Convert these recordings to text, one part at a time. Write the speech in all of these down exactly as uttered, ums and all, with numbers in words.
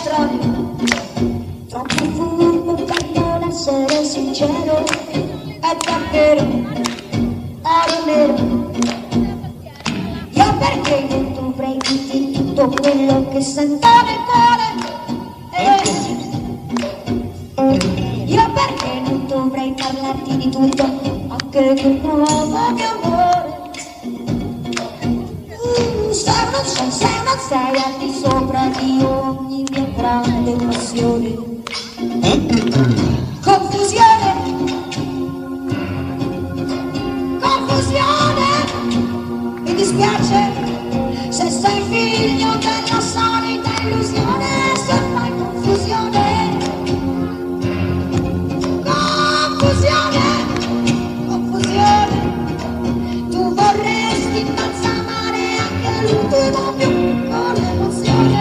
petrolio, troppo furbo per non essere sincero, è davvero oro nero. Io perché non dovrei dirti tutto quello che sento nel cuore, eh. Io perché non dovrei parlarti di tutto, anche del nuovo mio amore. Se non sei, se non sei al di sopra di ogni mia grande passione. Confusione, confusione, mi dispiace se sei figlio della solita illusione, se fai confusione, confusione, confusione, tu vorresti imbalsamare anche l'ultimo più con l'emozione.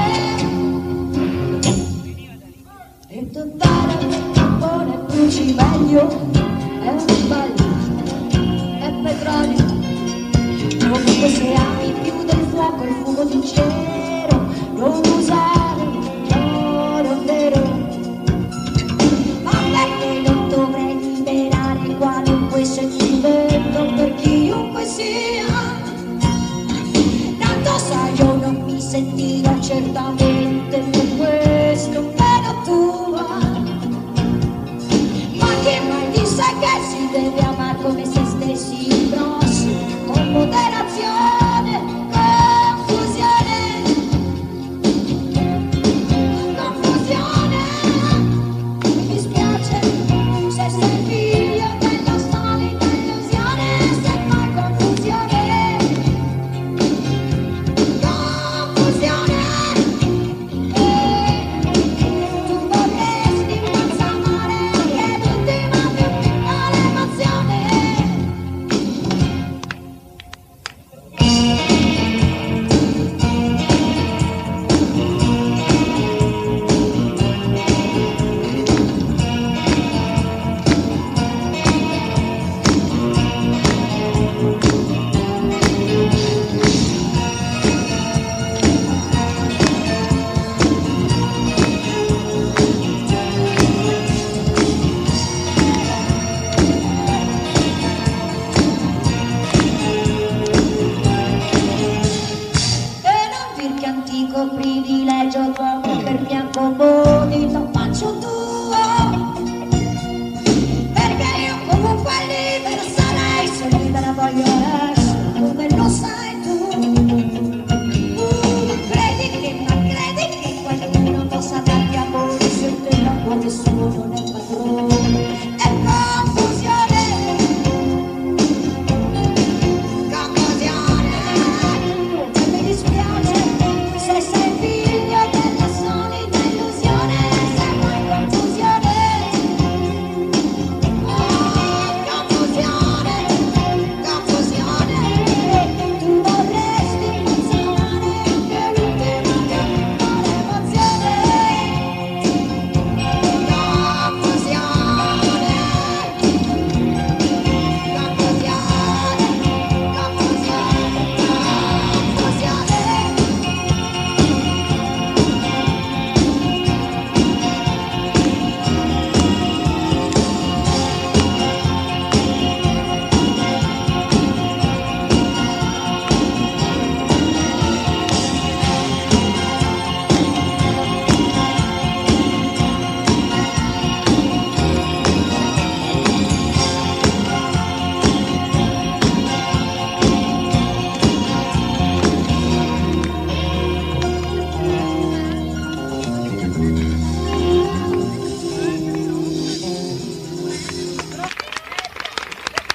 E trovare un tampone bruci meglio, è un ballo, è petrolio, comunque se ami più del fuoco il fumo di un cero, non usare l'oro vero. Ma perché non dovrei liberare qualunque sentimento per chiunque sia? Tanto sai io non mi sentirò certamente per questo meno tua. Ma chi mai disse che si deve amare come se stessi il prossimo, con moderazione, confusione, confusione, mi dispiace se sei figlio della solita illusione, se fai confusione, confusione, eh, tu vorresti imbalsamare anche l'ultima più piccola emozione. Antico privilegio d'uomo per bianco bonito faccio tuo, perché io comunque libero sarei, se libera voglio essere come lo sai tu. Uh, credi che, ma credi che qualcuno possa